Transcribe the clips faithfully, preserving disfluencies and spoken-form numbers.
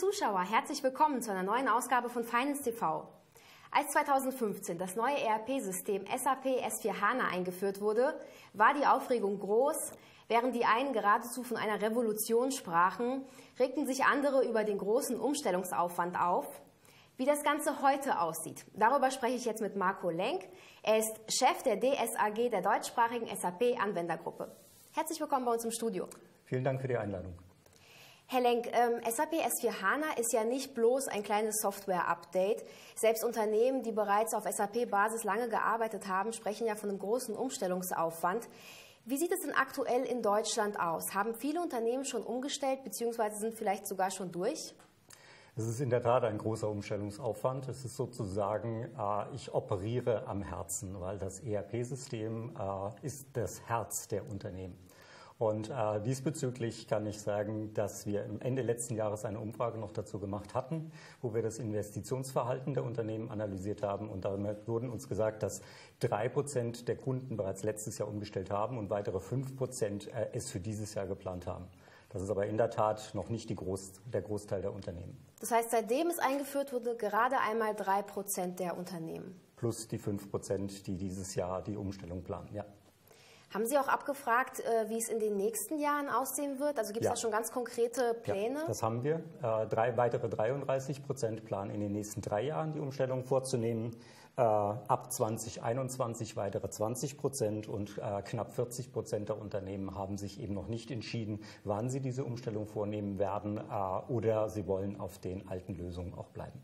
Zuschauer, herzlich willkommen zu einer neuen Ausgabe von Finance T V. Als zweitausendfünfzehn das neue E R P-System SAP S vier HANA eingeführt wurde, war die Aufregung groß. Während die einen geradezu von einer Revolution sprachen, regten sich andere über den großen Umstellungsaufwand auf. Wie das Ganze heute aussieht, darüber spreche ich jetzt mit Marco Lenk. Er ist Chef der D S A G der deutschsprachigen SAP-Anwendergruppe. Herzlich willkommen bei uns im Studio. Vielen Dank für die Einladung. Herr Lenk, ähm, SAP S vier HANA ist ja nicht bloß ein kleines Software-Update. Selbst Unternehmen, die bereits auf SAP-Basis lange gearbeitet haben, sprechen ja von einem großen Umstellungsaufwand. Wie sieht es denn aktuell in Deutschland aus? Haben viele Unternehmen schon umgestellt bzw. sind vielleicht sogar schon durch? Es ist in der Tat ein großer Umstellungsaufwand. Es ist sozusagen, äh, ich operiere am Herzen, weil das E R P-System äh, ist das Herz der Unternehmen. Und äh, diesbezüglich kann ich sagen, dass wir am Ende letzten Jahres eine Umfrage noch dazu gemacht hatten, wo wir das Investitionsverhalten der Unternehmen analysiert haben. Und damit wurden uns gesagt, dass drei Prozent der Kunden bereits letztes Jahr umgestellt haben und weitere fünf Prozent äh, es für dieses Jahr geplant haben. Das ist aber in der Tat noch nicht die Groß, der Großteil der Unternehmen. Das heißt, seitdem es eingeführt wurde, gerade einmal drei Prozent der Unternehmen. Plus die fünf Prozent, die dieses Jahr die Umstellung planen, ja. Haben Sie auch abgefragt, wie es in den nächsten Jahren aussehen wird? Also gibt es ja. da schon ganz konkrete Pläne? Ja, das haben wir. Drei, weitere dreiunddreißig Prozent planen in den nächsten drei Jahren die Umstellung vorzunehmen. Ab zweitausendeinundzwanzig weitere zwanzig Prozent und knapp vierzig Prozent der Unternehmen haben sich eben noch nicht entschieden, wann sie diese Umstellung vornehmen werden oder sie wollen auf den alten Lösungen auch bleiben.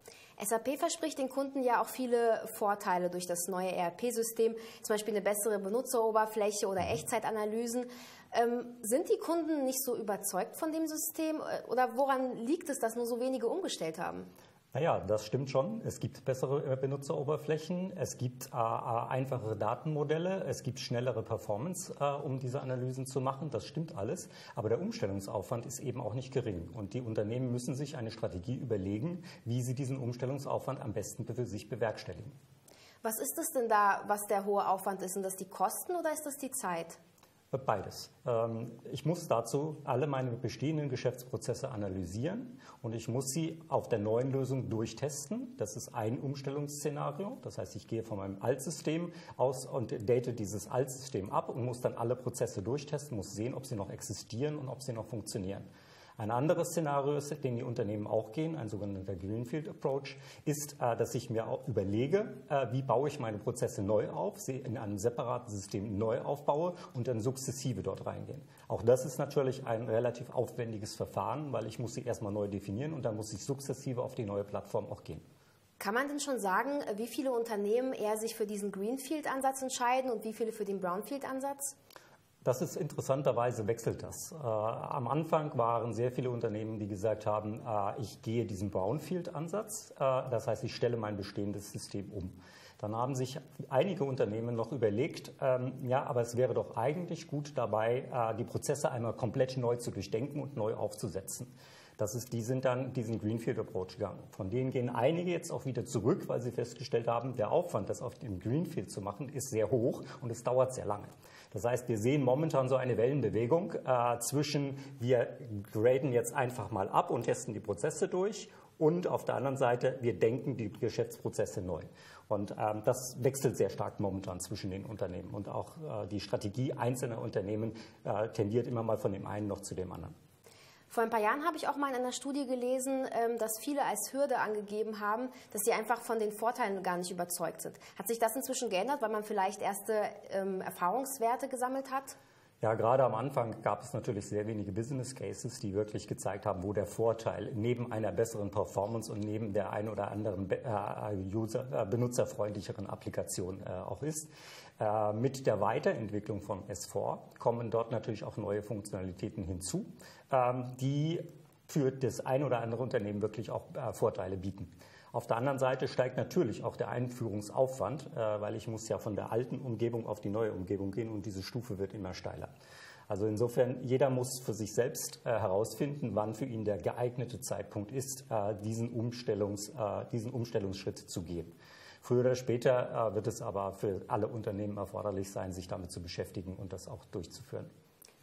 SAP verspricht den Kunden ja auch viele Vorteile durch das neue E R P-System, zum Beispiel eine bessere Benutzeroberfläche oder Echtzeitanalysen. Ähm, sind die Kunden nicht so überzeugt von dem System oder woran liegt es, dass nur so wenige umgestellt haben? Naja, das stimmt schon. Es gibt bessere Benutzeroberflächen, es gibt äh, einfachere Datenmodelle, es gibt schnellere Performance, äh, um diese Analysen zu machen. Das stimmt alles. Aber der Umstellungsaufwand ist eben auch nicht gering. Und die Unternehmen müssen sich eine Strategie überlegen, wie sie diesen Umstellungsaufwand am besten für sich bewerkstelligen. Was ist es denn da, was der hohe Aufwand ist? Sind das die Kosten oder ist das die Zeit? Beides. Ich muss dazu alle meine bestehenden Geschäftsprozesse analysieren und ich muss sie auf der neuen Lösung durchtesten. Das ist ein Umstellungsszenario. Das heißt, ich gehe von meinem Altsystem aus und date dieses Altsystem ab und muss dann alle Prozesse durchtesten, muss sehen, ob sie noch existieren und ob sie noch funktionieren. Ein anderes Szenario, den die Unternehmen auch gehen, ein sogenannter Greenfield Approach, ist, dass ich mir auch überlege, wie baue ich meine Prozesse neu auf, sie in einem separaten System neu aufbaue und dann sukzessive dort reingehen. Auch das ist natürlich ein relativ aufwendiges Verfahren, weil ich muss sie erstmal neu definieren und dann muss ich sukzessive auf die neue Plattform auch gehen. Kann man denn schon sagen, wie viele Unternehmen eher sich für diesen Greenfield-Ansatz entscheiden und wie viele für den Brownfield-Ansatz? Das ist interessanterweise wechselt das. Äh, am Anfang waren sehr viele Unternehmen, die gesagt haben, äh, ich gehe diesen Brownfield-Ansatz, äh, das heißt, ich stelle mein bestehendes System um. Dann haben sich einige Unternehmen noch überlegt, ähm, ja, aber es wäre doch eigentlich gut dabei, äh, die Prozesse einmal komplett neu zu durchdenken und neu aufzusetzen. Das ist, die sind dann diesen Greenfield-Approach gegangen. Von denen gehen einige jetzt auch wieder zurück, weil sie festgestellt haben, der Aufwand, das auf dem Greenfield zu machen, ist sehr hoch und es dauert sehr lange. Das heißt, wir sehen momentan so eine Wellenbewegung äh, zwischen, wir graden jetzt einfach mal ab und testen die Prozesse durch und auf der anderen Seite, wir denken die Geschäftsprozesse neu. Und ähm, das wechselt sehr stark momentan zwischen den Unternehmen und auch äh, die Strategie einzelner Unternehmen äh, tendiert immer mal von dem einen noch zu dem anderen. Vor ein paar Jahren habe ich auch mal in einer Studie gelesen, dass viele als Hürde angegeben haben, dass sie einfach von den Vorteilen gar nicht überzeugt sind. Hat sich das inzwischen geändert, weil man vielleicht erste ähm, Erfahrungswerte gesammelt hat? Ja, gerade am Anfang gab es natürlich sehr wenige Business Cases, die wirklich gezeigt haben, wo der Vorteil neben einer besseren Performance und neben der ein oder anderen User, äh, benutzerfreundlicheren Applikation äh, auch ist. Äh, mit der Weiterentwicklung von S vier kommen dort natürlich auch neue Funktionalitäten hinzu, ähm, die für das ein oder andere Unternehmen wirklich auch äh, Vorteile bieten. Auf der anderen Seite steigt natürlich auch der Einführungsaufwand, äh, weil ich muss ja von der alten Umgebung auf die neue Umgebung gehen und diese Stufe wird immer steiler. Also insofern, jeder muss für sich selbst äh, herausfinden, wann für ihn der geeignete Zeitpunkt ist, äh, diesen, Umstellungs, äh, diesen Umstellungsschritt zu gehen. Früher oder später äh, wird es aber für alle Unternehmen erforderlich sein, sich damit zu beschäftigen und das auch durchzuführen.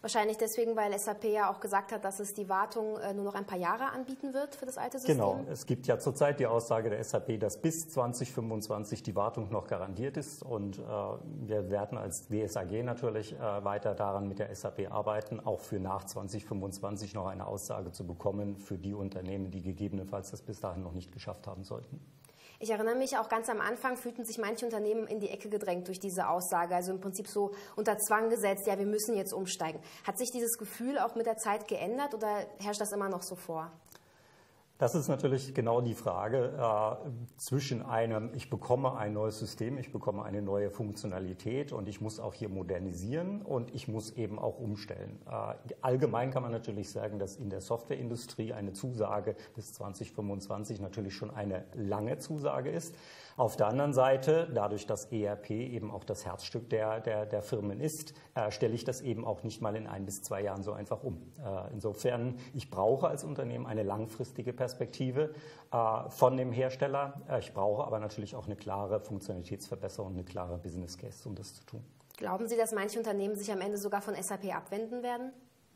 Wahrscheinlich deswegen, weil S A P ja auch gesagt hat, dass es die Wartung äh, nur noch ein paar Jahre anbieten wird für das alte System. Genau, es gibt ja zurzeit die Aussage der S A P, dass bis zwanzig fünfundzwanzig die Wartung noch garantiert ist. Und äh, wir werden als D S A G natürlich äh, weiter daran mit der S A P arbeiten, auch für nach zwanzig fünfundzwanzig noch eine Aussage zu bekommen für die Unternehmen, die gegebenenfalls das bis dahin noch nicht geschafft haben sollten. Ich erinnere mich, auch ganz am Anfang fühlten sich manche Unternehmen in die Ecke gedrängt durch diese Aussage, also im Prinzip so unter Zwang gesetzt, ja, wir müssen jetzt umsteigen. Hat sich dieses Gefühl auch mit der Zeit geändert oder herrscht das immer noch so vor? Das ist natürlich genau die Frage äh, zwischen einem, ich bekomme ein neues System, ich bekomme eine neue Funktionalität und ich muss auch hier modernisieren und ich muss eben auch umstellen. Äh, allgemein kann man natürlich sagen, dass in der Softwareindustrie eine Zusage bis zwanzig fünfundzwanzig natürlich schon eine lange Zusage ist. Auf der anderen Seite, dadurch, dass E R P eben auch das Herzstück der, der, der Firmen ist, äh, stelle ich das eben auch nicht mal in ein bis zwei Jahren so einfach um. Äh, insofern, ich brauche als Unternehmen eine langfristige Perspektive äh, von dem Hersteller. Äh, ich brauche aber natürlich auch eine klare Funktionalitätsverbesserung, eine klare Business Case, um das zu tun. Glauben Sie, dass manche Unternehmen sich am Ende sogar von S A P abwenden werden?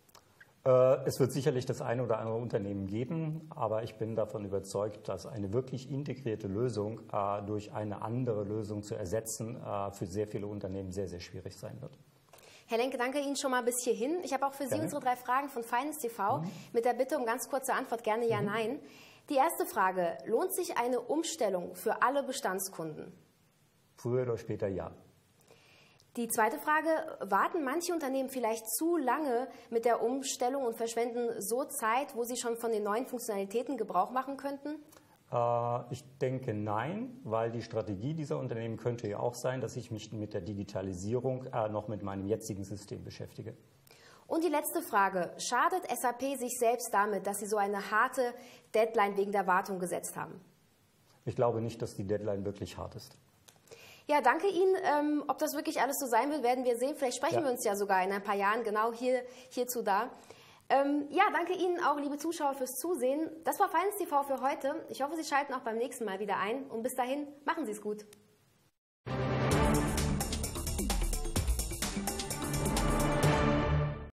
Es wird sicherlich das eine oder andere Unternehmen geben, aber ich bin davon überzeugt, dass eine wirklich integrierte Lösung äh, durch eine andere Lösung zu ersetzen äh, für sehr viele Unternehmen sehr, sehr schwierig sein wird. Herr Lenke, danke Ihnen schon mal bis hierhin. Ich habe auch für Sie Gerne. unsere drei Fragen von Finance T V Mhm. mit der Bitte um ganz kurze Antwort, gerne ja, Mhm. nein. Die erste Frage, lohnt sich eine Umstellung für alle Bestandskunden? Früher oder später ja. Die zweite Frage, warten manche Unternehmen vielleicht zu lange mit der Umstellung und verschwenden so Zeit, wo sie schon von den neuen Funktionalitäten Gebrauch machen könnten? Äh, ich denke nein, weil die Strategie dieser Unternehmen könnte ja auch sein, dass ich mich mit der Digitalisierung äh, noch mit meinem jetzigen System beschäftige. Und die letzte Frage, schadet S A P sich selbst damit, dass sie so eine harte Deadline wegen der Wartung gesetzt haben? Ich glaube nicht, dass die Deadline wirklich hart ist. Ja, danke Ihnen. Ähm, ob das wirklich alles so sein wird, werden wir sehen. Vielleicht sprechen Ja. wir uns ja sogar in ein paar Jahren genau hier, hierzu da. Ähm, ja, danke Ihnen auch, liebe Zuschauer, fürs Zusehen. Das war Finance T V für heute. Ich hoffe, Sie schalten auch beim nächsten Mal wieder ein. Und bis dahin, machen Sie es gut.